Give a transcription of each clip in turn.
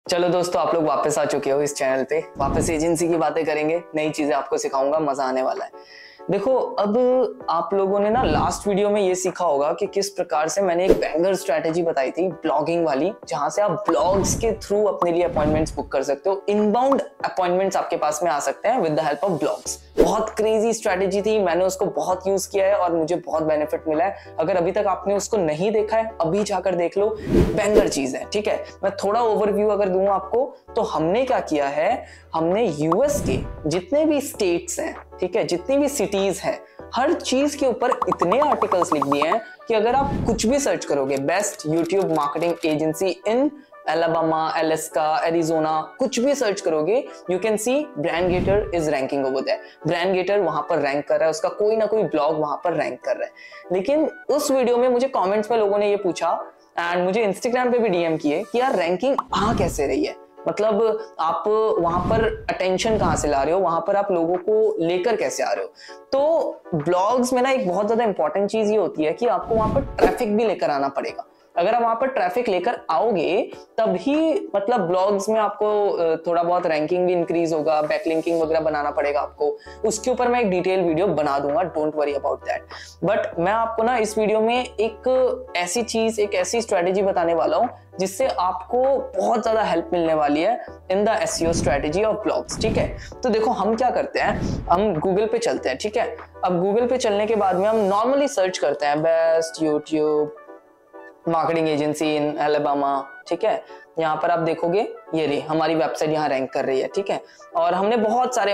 चलो दोस्तों, आप लोग वापस आ चुके हो इस चैनल पे। वापस एजेंसी की बातें करेंगे, नई चीजें आपको सिखाऊंगा, मजा आने वाला है। देखो, अब आप लोगों ने ना लास्ट वीडियो में ये सीखा होगा कि किस प्रकार से मैंने एक बैंगर स्ट्रैटेजी बताई थी ब्लॉगिंग वाली, जहां से आप ब्लॉग्स के थ्रू अपने लिए अपॉइंटमेंट्स बुक कर सकते हो। इनबाउंड अपॉइंटमेंट्स आपके पास में आ सकते हैं with the help of blogs. बहुत क्रेजी स्ट्रैटेजी थी, मैंने उसको बहुत यूज किया है और मुझे बहुत बेनिफिट मिला है। अगर अभी तक आपने उसको नहीं देखा है, अभी जाकर देख लो, बैंगर चीज है। ठीक है, मैं थोड़ा ओवरव्यू अगर दूं आपको, तो हमने क्या किया है, हमने यूएस के जितने भी स्टेट्स हैं, ठीक है, जितनी भी सिटीज हैं, हर चीज के ऊपर इतने आर्टिकल्स लिख दिए हैं कि अगर आप कुछ भी सर्च करोगे, best YouTube marketing agency in Alabama, Alaska, Arizona, कुछ भी सर्च करोगे, you can see Brandgator is ranking over there. Brandgator वहां पर रैंक कर रहा है, उसका कोई ना कोई ब्लॉग वहां पर रैंक कर रहा है। लेकिन उस वीडियो में मुझे कमेंट्स में लोगों ने ये पूछा एंड मुझे इंस्टाग्राम पे भी डीएम किए कि यार रैंकिंग आ कैसे रही है, मतलब आप वहां पर अटेंशन कहां से ला रहे हो, वहां पर आप लोगों को लेकर कैसे आ रहे हो। तो ब्लॉग्स में ना एक बहुत ज्यादा इंपॉर्टेंट चीज ये होती है कि आपको वहां पर ट्रैफिक भी लेकर आना पड़ेगा। अगर आप वहां पर ट्रैफिक लेकर आओगे तभी मतलब ब्लॉग्स में आपको थोड़ा बहुत रैंकिंग भी इंक्रीज होगा, बैकलिंकिंग वगैरह बनाना पड़ेगा आपको। उसके ऊपर मैं एक डिटेल वीडियो बना दूंगा, don't worry about that. But मैं आपको ना इस वीडियो में एक ऐसी चीज, एक ऐसी स्ट्रेटेजी बताने वाला हूं जिससे आपको बहुत ज्यादा हेल्प मिलने वाली है in the SEO strategy of blogs. ठीक है, तो देखो हम क्या करते हैं, हम गूगल पे चलते हैं। ठीक है, अब गूगल पे चलने के बाद में हम नॉर्मली सर्च करते हैं best YouTube marketing agency in Alabama. ठीक है, यहाँ पर आप देखोगे ये रही हमारी वेबसाइट, यहाँ रैंक कर रही है। ठीक है, और हमने बहुत सारे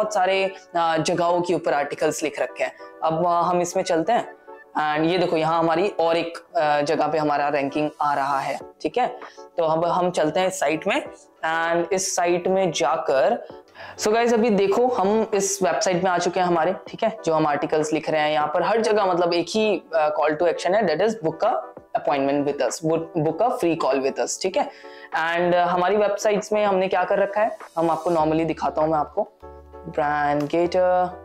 जगहों के ऊपर आर्टिकल्स लिख रखे हैं। अब हम इसमें चलते हैं एंड ये देखो यहाँ हमारी और एक जगह पे हमारा रैंकिंग आ रहा है। ठीक है, तो अब हम चलते हैं इस साइट में एंड इस साइट में जाकर सो गाइज अभी देखो हम इस वेबसाइट में आ चुके हैं हमारे। ठीक है, जो हम आर्टिकल्स लिख रहे हैं यहाँ पर हर जगह मतलब एक ही कॉल टू एक्शन है, that is book a appointment with us, book a free call with us. ठीक है, एंड हमारी वेबसाइट्स में हमने क्या कर रखा है, हम आपको नॉर्मली दिखाता हूं मैं आपको, ब्रांडगेटर।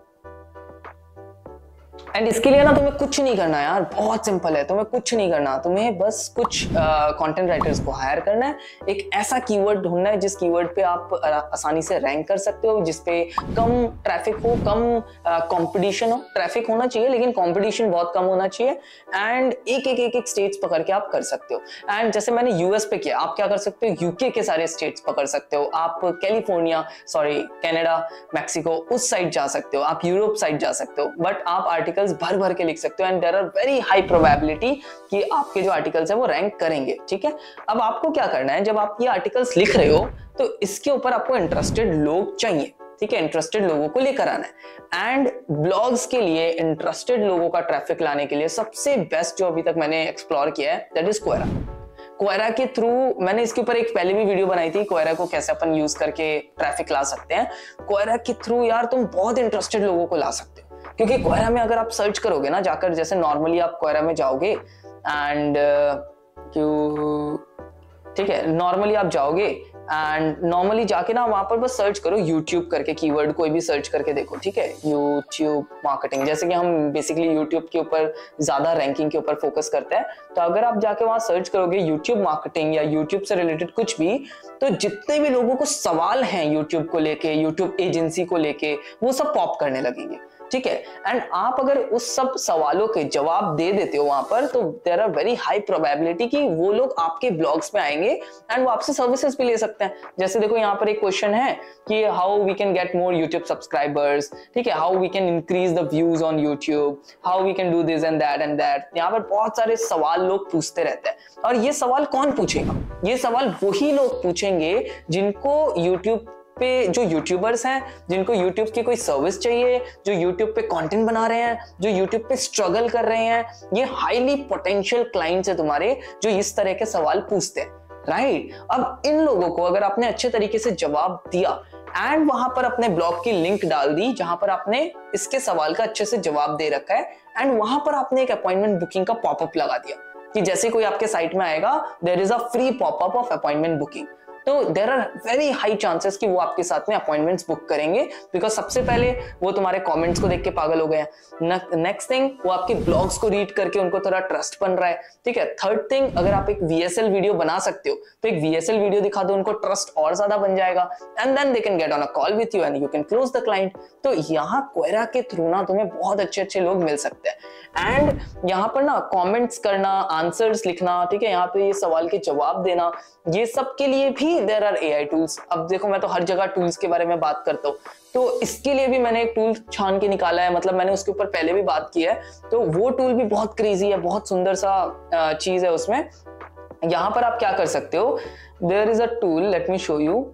एंड इसके लिए ना तुम्हें कुछ नहीं करना यार, बहुत सिंपल है, तुम्हें कुछ नहीं करना, तुम्हें बस कुछ कंटेंट राइटर्स को हायर करना है, एक ऐसा कीवर्ड ढूंढना है जिस कीवर्ड पे आप आसानी से रैंक कर सकते हो, जिसपे कम ट्रैफिक हो, कम कंपटीशन हो। ट्रैफिक होना चाहिए लेकिन कंपटीशन बहुत कम होना चाहिए। एंड एक स्टेट्स पकड़ के आप कर सकते हो। एंड जैसे मैंने यूएस पे किया, आप क्या कर सकते हो, यूके के सारे स्टेट्स पकड़ सकते हो, आप कनाडा, मैक्सिको उस साइड जा सकते हो, आप यूरोप साइड जा सकते हो। बट आप आर्टिकल्स भर भर के लिख सकते हो and there are very high probability कि आपके जो आर्टिकल्स है वो रैंक करेंगे। ठीक है, अब आपको क्या करना है, जब आप ये आर्टिकल्स लिख रहे हो तो इसके ऊपर आपको इंटरेस्टेड लोग चाहिए। ठीक है, इंटरेस्टेड लोगों को लेकर आना है। एंड ब्लॉग्स के लिए इंटरेस्टेड लोगों का ट्रैफिक लाने के लिए सबसे बेस्ट जो अभी तक मैंने एक्सप्लोर किया है, दैट इज क्वेरा। क्वेरा के थ्रू मैंने इसके ऊपर एक पहले भी वीडियो बनाई थी, क्वेरा को कैसे अपन यूज करके ट्रैफिक ला सकते हैं। क्वेरा के थ्रू यार तुम बहुत इंटरेस्टेड लोगों को ला सकते हो, क्योंकि क्वेरा में अगर आप सर्च करोगे ना जाकर, जैसे नॉर्मली आप क्वेरा में जाओगे एंड ठीक है, नॉर्मली आप जाओगे एंड नॉर्मली जाके ना वहां पर बस सर्च करो यूट्यूब करके, कीवर्ड कोई भी सर्च करके देखो। ठीक है, यूट्यूब मार्केटिंग, जैसे कि हम बेसिकली यूट्यूब के ऊपर ज्यादा रैंकिंग के ऊपर फोकस करते हैं, तो अगर आप जाके वहां सर्च करोगे यूट्यूब मार्केटिंग या यूट्यूब से रिलेटेड कुछ भी, तो जितने भी लोगों को सवाल हैं यूट्यूब को लेके, यूट्यूब एजेंसी को लेके, वो सब पॉप करने लगेंगे। ठीक है, एंड आप अगर उस सब सवालों के जवाब दे देते हो वहां पर, तो there are very high probability कि वो लोग आपके ब्लॉग्स में आएंगे एंड वो आपसे सर्विसेज भी ले सकते हैं। जैसे देखो यहाँ पर एक क्वेश्चन है कि how we can get more YouTube subscribers. ठीक है, how we can increase the views on YouTube, how we can do this and that. यहाँ पर बहुत सारे सवाल लोग पूछते रहते हैं, और ये सवाल कौन पूछेगा, ये सवाल वही लोग पूछेंगे जिनको यूट्यूब पे, जो यूट्यूबर्स हैं, जिनको यूट्यूब की कोई सर्विस चाहिए, जो यूट्यूब पे कंटेंट बना रहे हैं, जो यूट्यूब पे स्ट्रगल कर रहे हैं। ये हाईली पोटेंशियल क्लाइंट्स है तुम्हारे जो इस तरह के सवाल पूछते हैं, राइट। अब इन लोगों को अगर आपने अच्छे तरीके से जवाब दिया एंड वहां पर अपने ब्लॉग की लिंक डाल दी जहां पर आपने इसके सवाल का अच्छे से जवाब दे रखा है, एंड वहां पर आपने एक अपॉइंटमेंट बुकिंग का पॉपअप लगा दिया कि जैसे कोई आपके साइट में आएगा, there is a free popup of appointment booking, तो there are very high chances कि वो आपके साथ में अपॉइंटमेंट्स बुक करेंगे, बिकॉज सबसे पहले वो तुम्हारे कमेंट्स को देख के पागल हो गए हैं। नेक्स्ट थिंग, वो आपके ब्लॉग्स को रीड करके उनको थोड़ा ट्रस्ट बन रहा है, ठीक है। थर्ड थिंग, अगर आप एक VSL वीडियो बना सकते हो तो एक VSL वीडियो दिखा दो, उनको ट्रस्ट और ज्यादा बन जाएगा, and then they can get on a call with you and you can close the client. तो यहाँ Quora के थ्रू ना तुम्हें बहुत अच्छे लोग मिल सकते हैं। एंड यहाँ पर ना कमेंट्स करना, आंसर्स लिखना, ठीक है, यहाँ पे ये सवाल के जवाब देना, ये सब के लिए भी देयर आर AI टूल्स। अब देखो मैं तो हर जगह टूल्स के बारे में बात करता हूँ, तो इसके लिए भी मैंने एक टूल छान के निकाला है, मतलब मैंने उसके ऊपर पहले भी बात की है, तो वो टूल भी बहुत क्रेजी है, बहुत सुंदर सा चीज है उसमें। यहाँ पर आप क्या कर सकते हो, there is a tool, let me show you,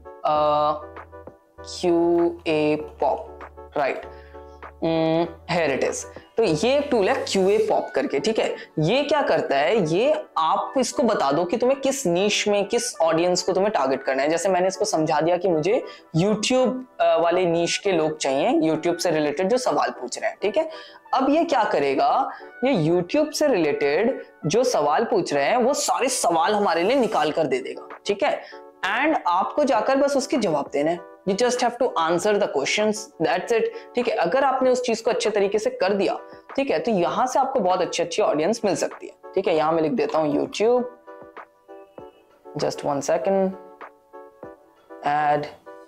QA pop, right, here it is. तो ये एक टूल है QA पॉप करके, ठीक है। ये क्या करता है, ये आप इसको बता दो कि तुम्हें किस नीश में, किस ऑडियंस को तुम्हें टारगेट करना है। जैसे मैंने इसको समझा दिया कि मुझे YouTube वाले नीश के लोग चाहिए, YouTube से रिलेटेड जो सवाल पूछ रहे हैं, ठीक है। अब ये क्या करेगा, ये YouTube से रिलेटेड जो सवाल पूछ रहे हैं वो सारे सवाल हमारे लिए निकाल कर दे देगा, ठीक है। एंड आपको जाकर बस उसके जवाब देने हैं, You just have to answer the questions, that's it, ठीक है। अगर आपने उस चीज को अच्छे तरीके से कर दिया, ठीक है, तो यहां से आपको बहुत अच्छी ऑडियंस मिल सकती है, ठीक है। यहां मैं लिख देता हूं YouTube, just 1 second, add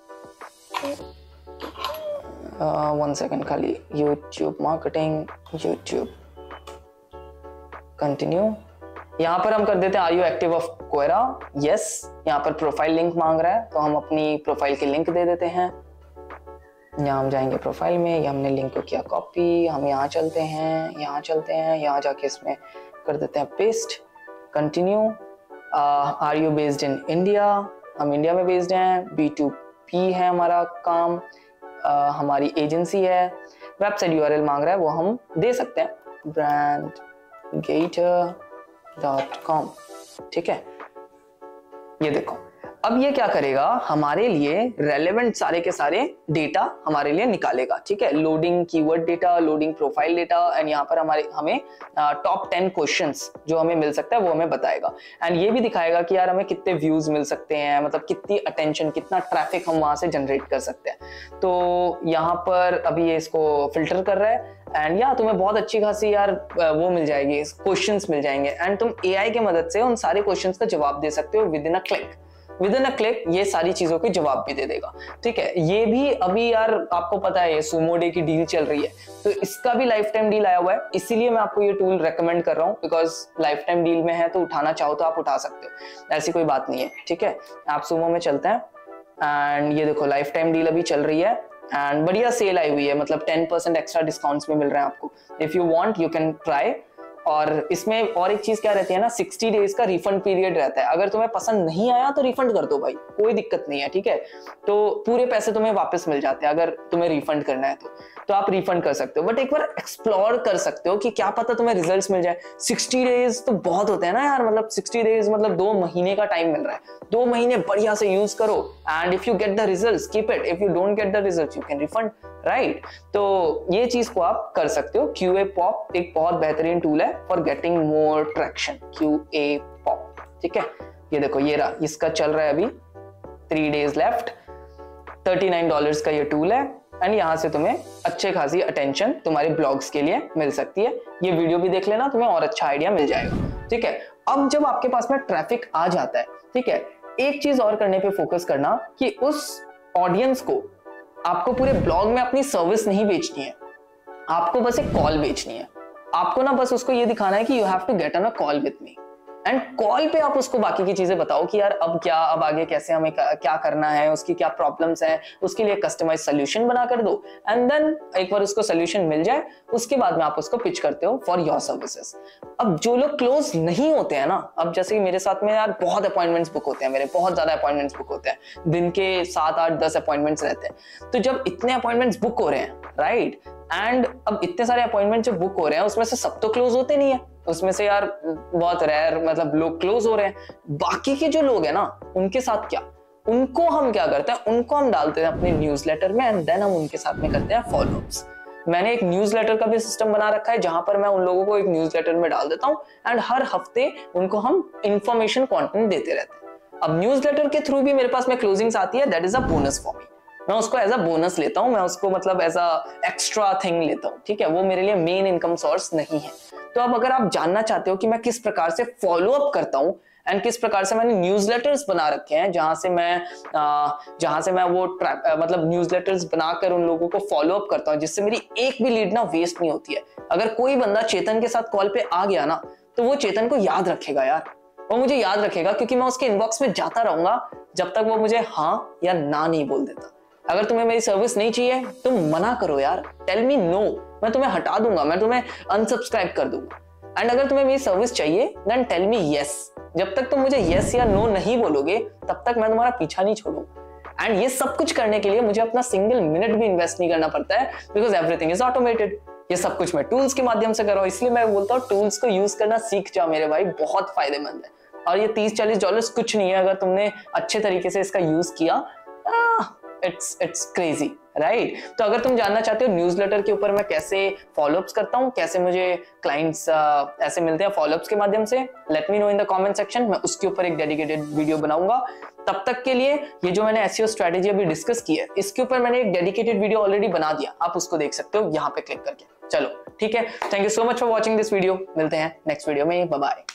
1 second खाली, YouTube marketing, YouTube, continue। यहां पर हम कर देते हैं, are you active of Quora, yes. यहाँ पर प्रोफाइल लिंक मांग रहा है, तो हम अपनी प्रोफाइल के लिंक दे देते हैं। यहाँ हम जाएंगे प्रोफाइल में, ये हमने लिंक को किया कॉपी, हम यहाँ चलते हैं, यहाँ जाके इसमें कर देते हैं paste, continue. Are you based in India, हम इंडिया में बेस्ड हैं, B2B है हमारा काम, हमारी एजेंसी है। वेबसाइट URL मांग रहा है, वो हम दे सकते हैं, brandgator.com, ठीक है। ये देखो, अब ये क्या करेगा, हमारे लिए रेलेवेंट सारे के सारे डेटा हमारे लिए निकालेगा, ठीक है। Loading keyword data, loading profile data, and यहाँ पर हमें टॉप 10 क्वेश्चंस जो हमें मिल सकता है वो हमें बताएगा। एंड ये भी दिखाएगा कि यार हमें कितने व्यूज मिल सकते हैं, मतलब कितनी अटेंशन, कितना ट्रैफिक हम वहां से जनरेट कर सकते हैं। तो यहाँ पर अभी ये इसको फिल्टर कर रहा है, एंड या तुम्हें बहुत अच्छी खासी यार वो मिल जाएगी, क्वेश्चंस मिल जाएंगे, एंड तुम AI की मदद से उन सारे क्वेश्चंस का जवाब दे सकते हो विद इन अ क्लिक। ये सारी चीजों के जवाब भी दे देगा, ठीक है। ये भी अभी यार आपको पता है सुमो डे की डील चल रही है, तो इसका भी लाइफ टाइम डील आया हुआ है, इसीलिए मैं आपको ये टूल रेकमेंड कर रहा हूँ, बिकॉज लाइफ टाइम डील में है, तो उठाना चाहो तो आप उठा सकते हो, ऐसी कोई बात नहीं है, ठीक है। आप सुमो में चलते हैं, एंड ये देखो लाइफ टाइम डील अभी चल रही है, एंड बढ़िया सेल आई हुई है, मतलब 10% एक्स्ट्रा डिस्काउंट्स में मिल रहे हैं आपको। If you want you can try. और इसमें और एक चीज क्या रहती है ना, 60 डेज का रिफंड पीरियड रहता है। अगर तुम्हें पसंद नहीं आया तो रिफंड कर दो भाई, कोई दिक्कत नहीं है, ठीक है। तो पूरे पैसे तुम्हें वापस मिल जाते हैं, अगर तुम्हें रिफंड करना है तो आप रिफंड कर सकते हो, बट एक बार एक्सप्लोर कर सकते हो कि क्या पता तुम्हें रिजल्ट्स मिल जाए। 60 डेज तो बहुत होते हैं ना यार, मतलब 60 डेज मतलब 2 महीने का टाइम मिल रहा है, 2 महीने बढ़िया से यूज करो, and if you get the results keep it, if you don't get the results you can refund, right. तो ये चीज को आप कर सकते हो। QA पॉप एक बहुत बेहतरीन टूल है for getting more traction, QA pop, ठीक है। ये देखो ये रहा, इसका चल रहा है अभी 3 डेज लेफ्ट, $39 का ये टूल है, एंड यहाँ से तुम्हें अच्छे खासी अटेंशन तुम्हारे ब्लॉग्स के लिए मिल सकती है। ये वीडियो भी देख लेना, तुम्हें और अच्छा आइडिया मिल जाएगा, ठीक है। अब जब आपके पास में ट्रैफिक आ जाता है, ठीक है, एक चीज और करने पे फोकस करना कि उस ऑडियंस को आपको पूरे ब्लॉग में अपनी सर्विस नहीं बेचनी है, आपको बस एक कॉल बेचनी है। आपको ना बस उसको ये दिखाना है कि you have to get on a call with me, and call पे आप उसको बाकी की चीजें बताओ कि यार अब क्या, अब आगे कैसे हमें क्या करना है, उसकी क्या प्रॉब्लम्स हैं, उसके लिए कस्टमाइज सोल्यूशन बना कर दो, एंड देन एक बार उसको सोल्यूशन मिल जाए उसके बाद में आप उसको पिच करते हो फॉर योर सर्विसेज। अब जो लोग क्लोज नहीं होते हैं ना, अब जैसे मेरे साथ में यार बहुत अपॉइंटमेंट्स बुक होते हैं, मेरे बहुत ज्यादा अपॉइंटमेंट्स बुक होते हैं, दिन के 7, 8, 10 अपॉइंटमेंट्स रहते हैं। तो जब इतने अपॉइंटमेंट्स बुक हो रहे हैं, राइट, एंड अब इतने सारे अपॉइंटमेंट जो बुक हो रहे हैं उसमें से सब तो क्लोज होते नहीं है, उसमें से यार बहुत रेयर मतलब लोग क्लोज हो रहे हैं। बाकी के जो लोग हैं ना, उनके साथ क्या, उनको हम क्या करते हैं, उनको हम डालते हैं अपने न्यूज़लेटर में, एंड देन हम उनके साथ में करते हैं फॉलोअप्स। मैंने एक न्यूज़लेटर का भी सिस्टम बना रखा है जहां पर मैं उन लोगों को एक न्यूज़लेटर में डाल देता हूं, एंड हर हफ्ते उनको हम इंफॉर्मेशन कंटेंट देते रहते हैं, अब न्यूज़लेटर के थ्रू भी मेरे पास में क्लोजिंग्स आती है, that is a bonus for me. मैं उसको एज अ बोनस लेता हूँ, मैं उसको मतलब एज अ एक्स्ट्रा थिंग लेता हूँ, ठीक है, वो मेरे लिए मेन इनकम सोर्स नहीं है। तो अब अगर आप जानना चाहते हो कि मैं किस प्रकार से फॉलो अप करता हूँ एंड किस प्रकार से मैंने न्यूज़लेटर्स बना रखे हैं जहां से मैं वो मतलब न्यूज़लेटर्स बनाकर उन लोगों को फॉलो अप करता हूं, जिससे मेरी एक भी लीड ना वेस्ट नहीं होती है। अगर कोई बंदा चेतन के साथ कॉल पे आ गया ना, तो वो चेतन को याद रखेगा यार, वो मुझे याद रखेगा, क्योंकि मैं उसके इनबॉक्स में जाता रहूंगा जब तक वो मुझे हाँ या ना नहीं बोल देता। अगर तुम्हें मेरी सर्विस नहीं चाहिए तुम मना करो यार, टेल मी नो, मैं तुम्हें हटा दूंगा, मैं तुम्हें अनसब्सक्राइब कर दूंगा। एंड अगर तुम्हें मेरी सर्विस चाहिए देन टेल मी यस। जब तक तुम मुझे यस या नो नहीं बोलोगे तब तक मैं तुम्हारा पीछा नहीं छोड़ूंगा। एंड ये सब कुछ करने के लिए मुझे अपना सिंगल मिनट भी इन्वेस्ट नहीं करना पड़ता है, बिकॉज एवरीथिंग इज ऑटोमेटेड। ये सब कुछ मैं टूल्स के माध्यम से कर रहा हूं, इसलिए मैं बोलता हूँ टूल्स को यूज करना सीख जाओ मेरे भाई, बहुत फायदेमंद है। और ये $30-40 कुछ नहीं है अगर तुमने अच्छे तरीके से इसका यूज किया। It's crazy, right? तो अगर तुम जानना चाहते हो न्यूज़लेटर के ऊपर मैं कैसे फॉलोअप्स करता हूँ, कैसे मुझे क्लाइंट्स ऐसे मिलते हैं फॉलोअप्स के माध्यम से, let me know in the comment section, मैं उसके ऊपर एक डेडिकेटेड वीडियो बनाऊंगा। तब तक के लिए ये जो मैंने एसईओ स्ट्रेटेजी अभी डिस्कस की है, इसके ऊपर मैंने एक डेडिकेटेड वीडियो ऑलरेडी बना दिया, आप उसको देख सकते हो यहाँ पे क्लिक करके। चलो ठीक है, thank you so much for watching this video, मिलते हैं नेक्स्ट वीडियो में, बाय बाय।